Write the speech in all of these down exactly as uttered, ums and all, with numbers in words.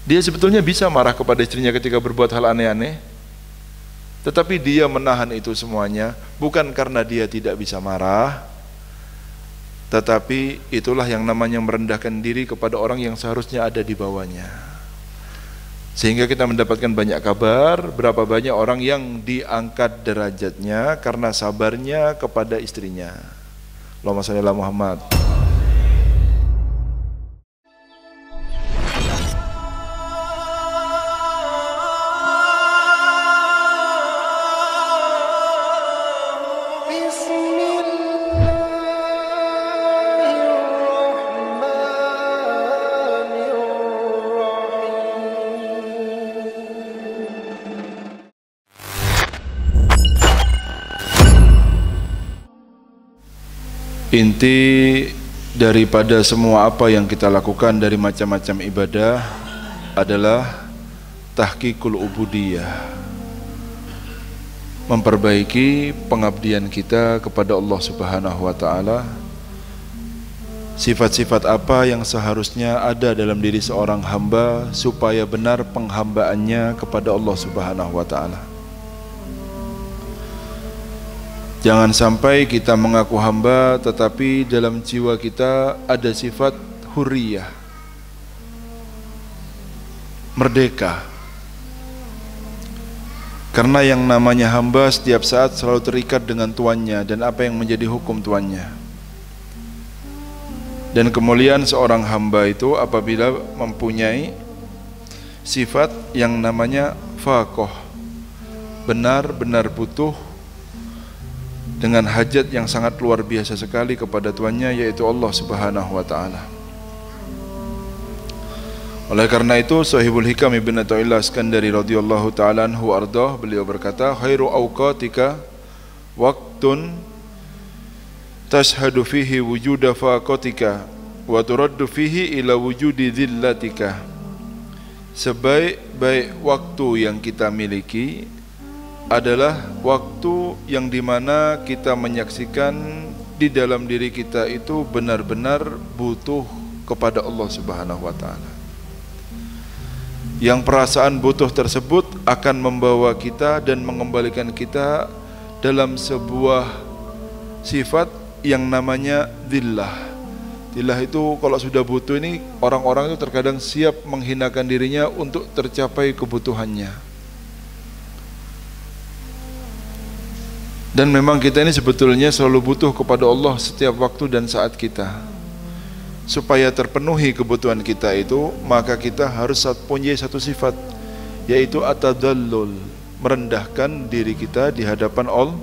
Dia sebetulnya bisa marah kepada istrinya ketika berbuat hal aneh-aneh, tetapi dia menahan itu semuanya, bukan karena dia tidak bisa marah, tetapi itulah yang namanya merendahkan diri kepada orang yang seharusnya ada di bawahnya. Sehingga kita mendapatkan banyak kabar berapa banyak orang yang diangkat derajatnya karena sabarnya kepada istrinya. Allahumma shalli ala Muhammad. Inti daripada semua apa yang kita lakukan dari macam-macam ibadah adalah tahqiqul ubudiyah, memperbaiki pengabdian kita kepada Allah Subhanahu wa taala. Sifat-sifat apa yang seharusnya ada dalam diri seorang hamba supaya benar penghambaannya kepada Allah Subhanahu wa taala. Jangan sampai kita mengaku hamba tetapi dalam jiwa kita ada sifat hurriyah, merdeka. Karena yang namanya hamba setiap saat selalu terikat dengan tuannya dan apa yang menjadi hukum tuannya. Dan kemuliaan seorang hamba itu apabila mempunyai sifat yang namanya faqih, benar-benar butuh dengan hajat yang sangat luar biasa sekali kepada tuannya, yaitu Allah Subhanahu wa taala. Oleh karena itu Sahibul Hikam Ibn Athaillah Iskandari radhiyallahu taala anhu ardah, beliau berkata, khairu awqatika waqtun tashhadu fihi wujuda faqatika wa turaddu fihi ila wujudi dhillatika. Sebaik-baik waktu yang kita miliki adalah waktu yang dimana kita menyaksikan di dalam diri kita itu benar-benar butuh kepada Allah Subhanahu wa taala. Yang perasaan butuh tersebut akan membawa kita dan mengembalikan kita dalam sebuah sifat yang namanya dhillah. Dhillah itu kalau sudah butuh ini, orang-orang itu terkadang siap menghinakan dirinya untuk tercapai kebutuhannya. Dan memang kita ini sebetulnya selalu butuh kepada Allah setiap waktu dan saat kita. Supaya terpenuhi kebutuhan kita itu, maka kita harus punya satu sifat, yaitu atadallul, merendahkan diri kita di hadapan Allah.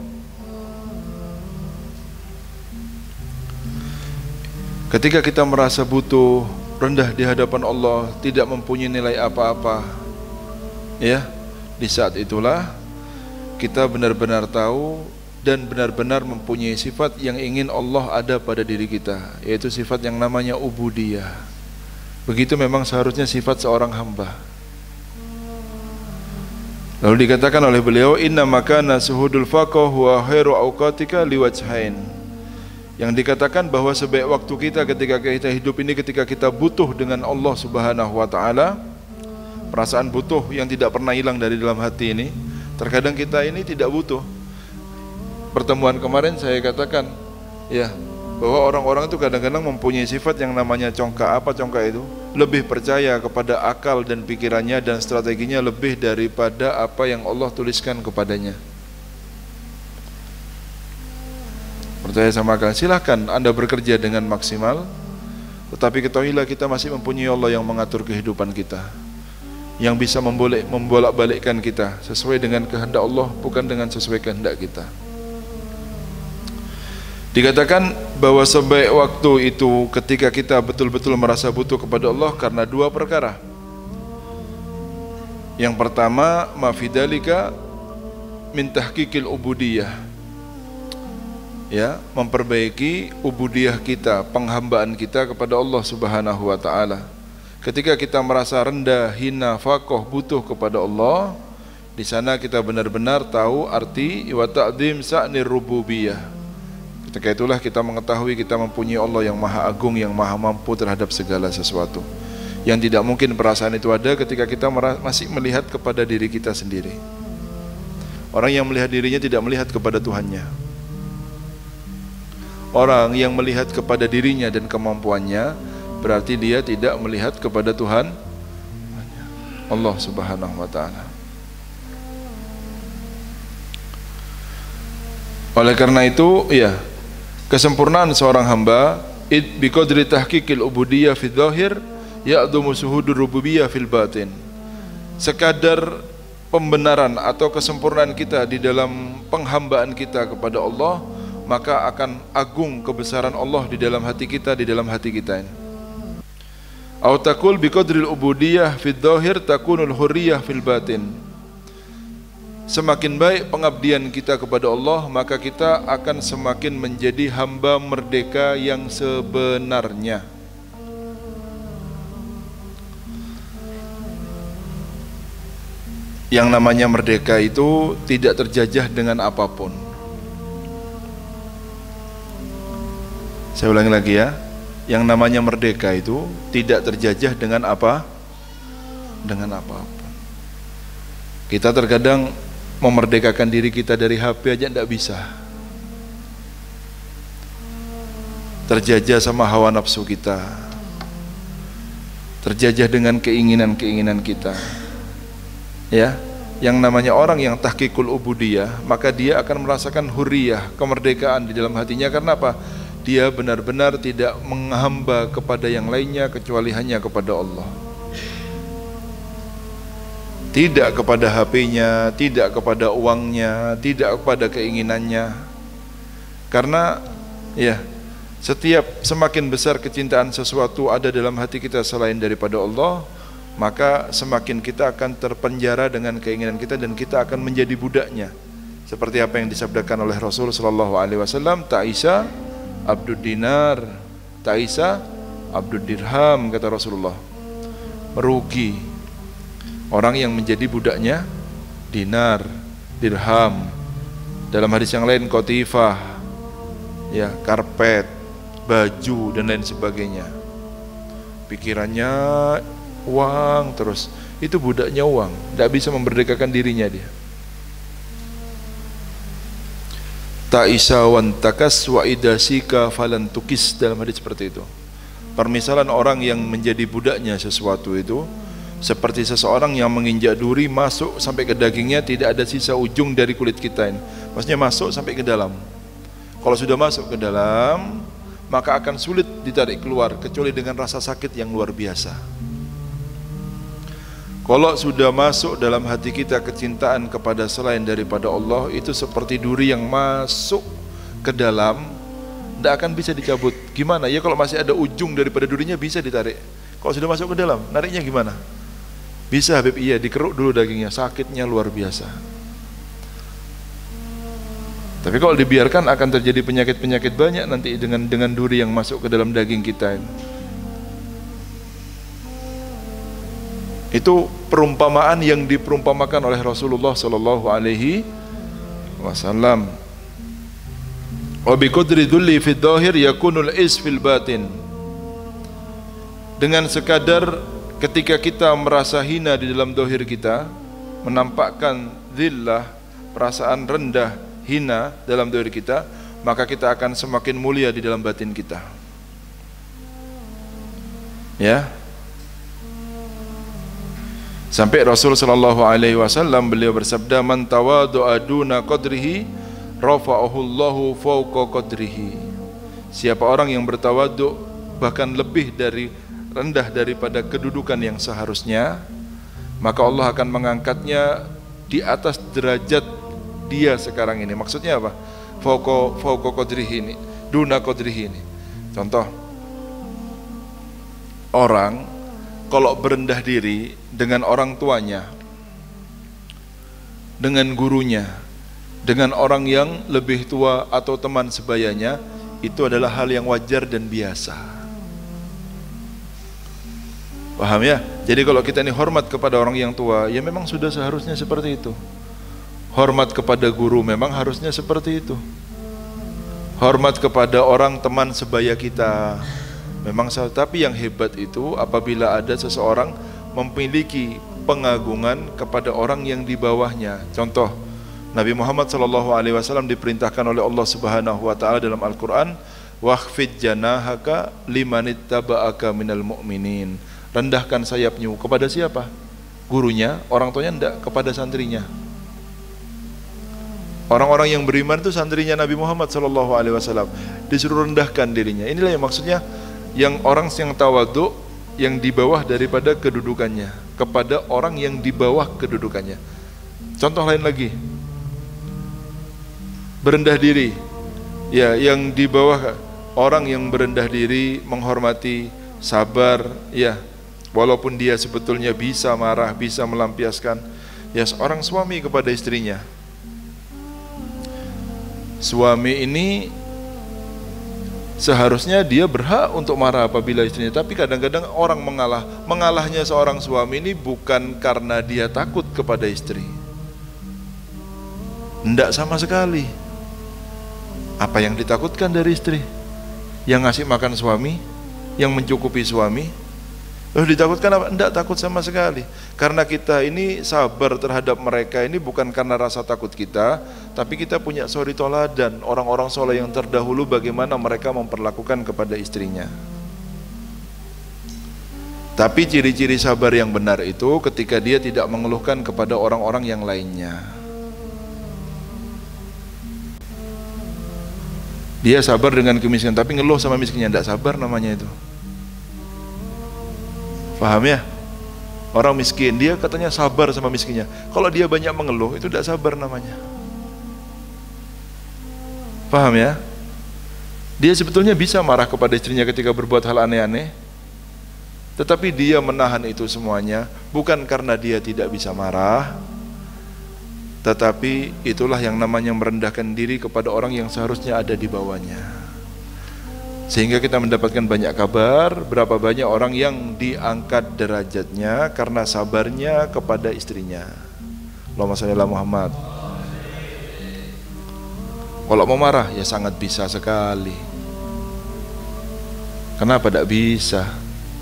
Ketika kita merasa butuh, rendah di hadapan Allah, tidak mempunyai nilai apa-apa, ya, di saat itulah kita benar-benar tahu dan benar-benar mempunyai sifat yang ingin Allah ada pada diri kita, yaitu sifat yang namanya ubudiyah. Begitu memang seharusnya sifat seorang hamba. Lalu dikatakan oleh beliau, inna makana suhudul faqih wa khairu awqatika liwajhain. Yang dikatakan bahwa sebaik waktu kita ketika kita hidup ini, ketika kita butuh dengan Allah Subhanahu wa taala, perasaan butuh yang tidak pernah hilang dari dalam hati ini. Terkadang kita ini tidak butuh. Pertemuan kemarin saya katakan, ya, bahwa orang-orang itu kadang-kadang mempunyai sifat yang namanya congkak. Apa congkak itu? Lebih percaya kepada akal dan pikirannya dan strateginya lebih daripada apa yang Allah tuliskan kepadanya. Percaya sama akal, silahkan Anda bekerja dengan maksimal, tetapi ketahuilah kita masih mempunyai Allah yang mengatur kehidupan kita, yang bisa membolak-balikkan kita sesuai dengan kehendak Allah, bukan dengan sesuai kehendak kita. Dikatakan bahwa sebaik waktu itu ketika kita betul-betul merasa butuh kepada Allah karena dua perkara. Yang pertama, ma fi dzalika min tahqiqil ubudiyah, ya, memperbaiki ubudiyah kita, penghambaan kita kepada Allah Subhanahu wa taala. Ketika kita merasa rendah, hina, faqih, butuh kepada Allah, di sana kita benar-benar tahu arti wa ta'dzim sa'nir rububiyah. Ketika itulah kita mengetahui kita mempunyai Allah yang maha agung, yang maha mampu terhadap segala sesuatu. Yang tidak mungkin perasaan itu ada ketika kita masih melihat kepada diri kita sendiri. Orang yang melihat dirinya tidak melihat kepada Tuhannya. Orang yang melihat kepada dirinya dan kemampuannya, berarti dia tidak melihat kepada Tuhan Allah Subhanahu wa ta'ala. Oleh karena itu, ya, kesempurnaan seorang hamba id biqadri tahqiqil ubudiyah fi dzahir ya'dumu suhudur rububiyah fil batin. Sekadar pembenaran atau kesempurnaan kita di dalam penghambaan kita kepada Allah, maka akan agung kebesaran Allah di dalam hati kita, di dalam hati kita ini. Au taqul biqadril ubudiyah fid dzahir takunul hurriyah fil batin. Semakin baik pengabdian kita kepada Allah, maka kita akan semakin menjadi hamba merdeka yang sebenarnya. Yang namanya merdeka itu tidak terjajah dengan apapun. Saya ulangi lagi ya. Yang namanya merdeka itu tidak terjajah dengan apa? Dengan apapun. Kita terkadang memerdekakan diri kita dari H P aja tidak bisa. Terjajah sama hawa nafsu kita. Terjajah dengan keinginan-keinginan kita. Ya, yang namanya orang yang tahqiqul ubudiyah, maka dia akan merasakan hurriyah, kemerdekaan di dalam hatinya. Karena apa? Dia benar-benar tidak menghamba kepada yang lainnya kecuali hanya kepada Allah. Tidak kepada H P-nya, tidak kepada uangnya, tidak kepada keinginannya. Karena ya, setiap semakin besar kecintaan sesuatu ada dalam hati kita selain daripada Allah, maka semakin kita akan terpenjara dengan keinginan kita dan kita akan menjadi budaknya. Seperti apa yang disabdakan oleh Rasul sallallahu alaihi wasallam, ta'isa abdud dinar, ta'isa abdud dirham, kata Rasulullah. Merugi orang yang menjadi budaknya dinar, dirham. Dalam hadis yang lain qatifah, ya, karpet, baju dan lain sebagainya. Pikirannya uang terus, itu budaknya uang, tidak bisa memerdekakan dirinya dia. Ta'isa wan takas wa idasika falan tukis, dalam hadis seperti itu. Permisalan orang yang menjadi budaknya sesuatu itu seperti seseorang yang menginjak duri masuk sampai ke dagingnya, tidak ada sisa ujung dari kulit kita ini. Maksudnya masuk sampai ke dalam. Kalau sudah masuk ke dalam, maka akan sulit ditarik keluar kecuali dengan rasa sakit yang luar biasa. Kalau sudah masuk dalam hati kita kecintaan kepada selain daripada Allah, itu seperti duri yang masuk ke dalam, tidak akan bisa dicabut. Gimana? Ya kalau masih ada ujung daripada durinya bisa ditarik. Kalau sudah masuk ke dalam, nariknya gimana? Bisa Habib, iya, dikeruk dulu dagingnya, sakitnya luar biasa. Tapi kalau dibiarkan akan terjadi penyakit-penyakit banyak nanti dengan dengan duri yang masuk ke dalam daging kita ini. Itu perumpamaan yang diperumpamakan oleh Rasulullah sallallahu alaihi wasallam. Wa bi qadri dhulli fi dhahir yakunul is fil batin. Dengan sekadar ketika kita merasa hina di dalam zahir kita, menampakkan dhillah, perasaan rendah, hina dalam zahir kita, maka kita akan semakin mulia di dalam batin kita. Ya. Sampai Rasul sallallahu alaihi wasallam beliau bersabda, man tawadu'a duna qadrihi rafa'ahu Allahu fawqa qadrihi. Siapa orang yang bertawaduk bahkan lebih dari rendah daripada kedudukan yang seharusnya, maka Allah akan mengangkatnya di atas derajat dia sekarang ini. Maksudnya apa? Fawqa fawqa qadrihi ini, duna qadrihi ini. Contoh, orang kalau berendah diri dengan orang tuanya, dengan gurunya, dengan orang yang lebih tua atau teman sebayanya, itu adalah hal yang wajar dan biasa. Paham ya? Jadi kalau kita ini hormat kepada orang yang tua, ya memang sudah seharusnya seperti itu. Hormat kepada guru memang harusnya seperti itu. Hormat kepada orang teman sebaya kita, Memang salah, tapi yang hebat itu apabila ada seseorang memiliki pengagungan kepada orang yang di bawahnya. Contoh, Nabi Muhammad shallallahu alaihi wasallam diperintahkan oleh Allah Subhanahu wa taala dalam Al-Qur'an, "Wakhfid janahaka limanittaba'aka minal mu'minin." Rendahkan sayapnya kepada siapa? Gurunya, orang tuanya enggak, kepada santrinya. Orang-orang yang beriman itu santrinya Nabi Muhammad shallallahu alaihi wasallam, disuruh rendahkan dirinya. Inilah yang maksudnya yang orang yang tawadhu, yang di bawah daripada kedudukannya, kepada orang yang di bawah kedudukannya. Contoh lain lagi, berendah diri, ya, yang di bawah orang yang berendah diri, menghormati, sabar, ya, walaupun dia sebetulnya bisa marah, bisa melampiaskan. Ya, seorang suami kepada istrinya. Suami ini seharusnya dia berhak untuk marah apabila istrinya, tapi kadang-kadang orang mengalah. Mengalahnya seorang suami ini bukan karena dia takut kepada istri, enggak sama sekali. Apa yang ditakutkan dari istri? Yang ngasih makan suami, yang mencukupi suami. Oh, ditakutkan apa? Enggak takut sama sekali. Karena kita ini sabar terhadap mereka ini bukan karena rasa takut kita, tapi kita punya suri toladan orang-orang soleh yang terdahulu bagaimana mereka memperlakukan kepada istrinya. Tapi ciri-ciri sabar yang benar itu ketika dia tidak mengeluhkan kepada orang-orang yang lainnya. Dia sabar dengan kemiskinan, tapi ngeluh sama miskinnya, enggak sabar namanya itu. Paham ya? Orang miskin, dia katanya sabar sama miskinnya. Kalau dia banyak mengeluh, itu tidak sabar namanya. Paham ya? Dia sebetulnya bisa marah kepada istrinya ketika berbuat hal aneh-aneh, tetapi dia menahan itu semuanya, bukan karena dia tidak bisa marah, tetapi itulah yang namanya merendahkan diri kepada orang yang seharusnya ada di bawahnya. Sehingga kita mendapatkan banyak kabar berapa banyak orang yang diangkat derajatnya karena sabarnya kepada istrinya. Allahumma shalli ala Muhammad. Kalau mau marah ya sangat bisa sekali. Kenapa tidak bisa?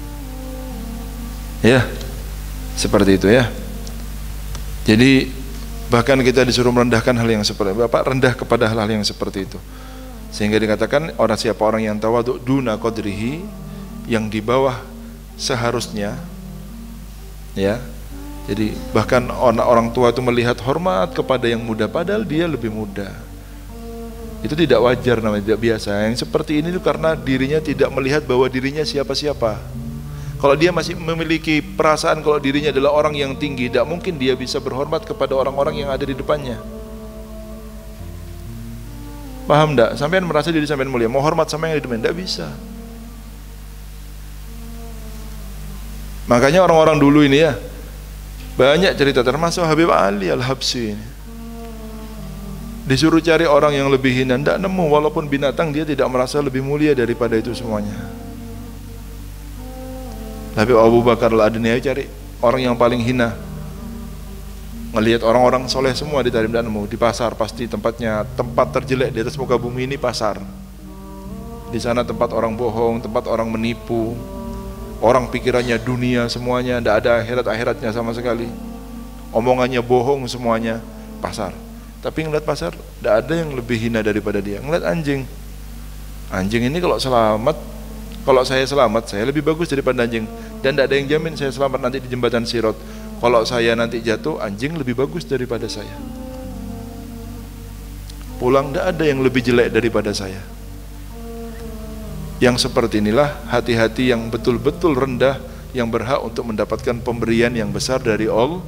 Ya, seperti itu ya. Jadi bahkan kita disuruh merendahkan hal yang seperti itu. Bapak rendah kepada hal-hal yang seperti itu. Sehingga dikatakan orang siapa orang yang tawadhu duna qadrihi, yang di bawah seharusnya, ya. Jadi bahkan orang orang tua itu melihat hormat kepada yang muda padahal dia lebih muda. Itu tidak wajar namanya, tidak biasa. Yang seperti ini itu karena dirinya tidak melihat bahwa dirinya siapa-siapa. Kalau dia masih memiliki perasaan kalau dirinya adalah orang yang tinggi, tidak mungkin dia bisa berhormat kepada orang-orang yang ada di depannya. Paham enggak? Sampean merasa diri sampean mulia, mau hormat sama yang di depan, enggak bisa. Makanya orang-orang dulu ini ya, banyak cerita, termasuk Habib Ali Al-Habsyi ini. Disuruh cari orang yang lebih hina, enggak nemu, walaupun binatang dia tidak merasa lebih mulia daripada itu semuanya. Habib Abu Bakar Al-Adniyai cari orang yang paling hina. Ngelihat orang-orang soleh semua di Tarim dan Nemu, di pasar pasti tempatnya, tempat terjelek di atas muka bumi ini pasar. Di sana tempat orang bohong, tempat orang menipu, orang pikirannya dunia semuanya, tidak ada akhirat-akhiratnya sama sekali. Omongannya bohong semuanya, pasar. Tapi ngeliat pasar, tidak ada yang lebih hina daripada dia. Ngeliat anjing, anjing ini kalau selamat, kalau saya selamat, saya lebih bagus daripada anjing. Dan tidak ada yang jamin saya selamat nanti di jembatan Sirot. Kalau saya nanti jatuh, anjing lebih bagus daripada saya. Pulang tidak ada yang lebih jelek daripada saya. Yang seperti inilah hati-hati yang betul-betul rendah, yang berhak untuk mendapatkan pemberian yang besar dari Allah.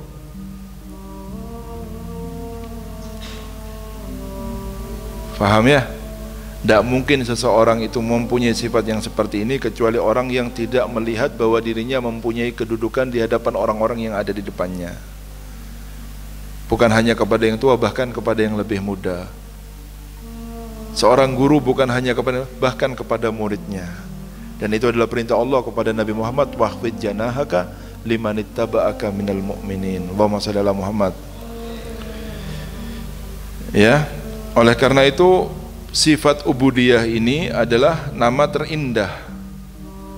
Paham ya? Tidak mungkin seseorang itu mempunyai sifat yang seperti ini kecuali orang yang tidak melihat bahwa dirinya mempunyai kedudukan di hadapan orang-orang yang ada di depannya. Bukan hanya kepada yang tua, bahkan kepada yang lebih muda. Seorang guru bukan hanya kepada, bahkan kepada muridnya. Dan itu adalah perintah Allah kepada Nabi Muhammad, wahfid janahaka limanittaba'aka minal mu'minin. Allahumma shalli ala Muhammad. Ya, oleh karena itu sifat ubudiyah ini adalah nama terindah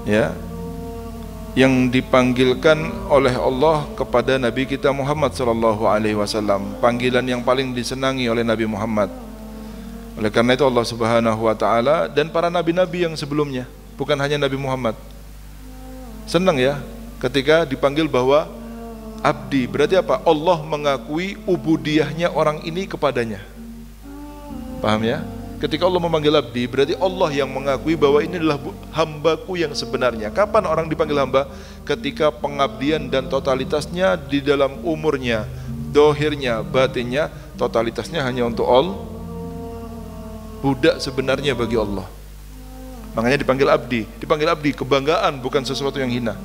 ya, yang dipanggilkan oleh Allah kepada Nabi kita Muhammad sallallahu alaihi wasallam, panggilan yang paling disenangi oleh Nabi Muhammad. Oleh karena itu Allah Subhanahu wa taala dan para nabi-nabi yang sebelumnya, bukan hanya Nabi Muhammad, senang ya ketika dipanggil bahwa abdi. Berarti apa? Allah mengakui ubudiyahnya orang ini kepadanya. Paham ya? Ketika Allah memanggil abdi, berarti Allah yang mengakui bahwa ini adalah hambaku yang sebenarnya. Kapan orang dipanggil hamba? Ketika pengabdian dan totalitasnya di dalam umurnya, dohirnya, batinnya, totalitasnya hanya untuk Allah, budak sebenarnya bagi Allah. Makanya dipanggil abdi. Dipanggil abdi, kebanggaan, bukan sesuatu yang hina.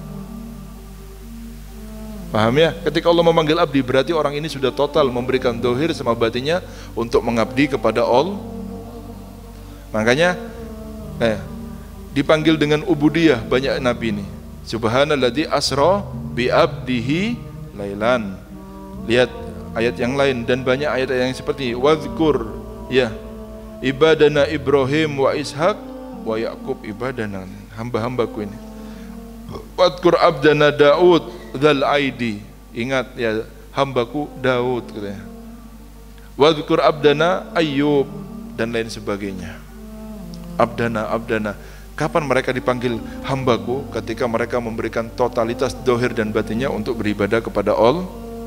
Paham ya? Ketika Allah memanggil abdi, berarti orang ini sudah total memberikan dohir sama batinnya untuk mengabdi kepada Allah. Makanya eh, dipanggil dengan ubudiyah banyak nabi ini. Subhanalladzi asra bi abdihi lailan. Lihat ayat yang lain dan banyak ayat yang seperti wadzkur ya ibadana Ibrahim wa Ishak wa Yaqub, ibadana hamba-hambaku ini. Wadzkur abdana Daud dzal aidi, ingat ya hambaku Daud katanya. Wadzkur abdana Ayyub dan lain sebagainya. Abdana, abdana. Kapan mereka dipanggil hambaku? Ketika mereka memberikan totalitas dohir dan batinnya untuk beribadah kepada Allah.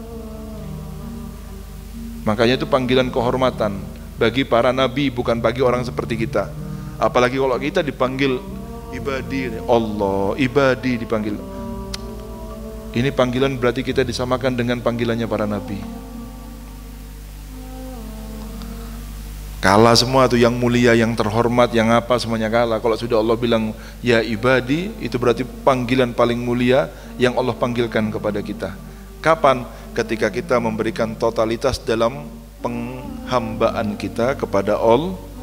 Makanya itu panggilan kehormatan bagi para nabi, bukan bagi orang seperti kita. Apalagi kalau kita dipanggil ibadi, Allah, ibadi dipanggil. Ini panggilan berarti kita disamakan dengan panggilannya para nabi. Kalah semua tuh, yang mulia, yang terhormat, yang apa, semuanya kalah. Kalau sudah Allah bilang ya ibadi, itu berarti panggilan paling mulia yang Allah panggilkan kepada kita. Kapan? Ketika kita memberikan totalitas dalam penghambaan kita kepada Allah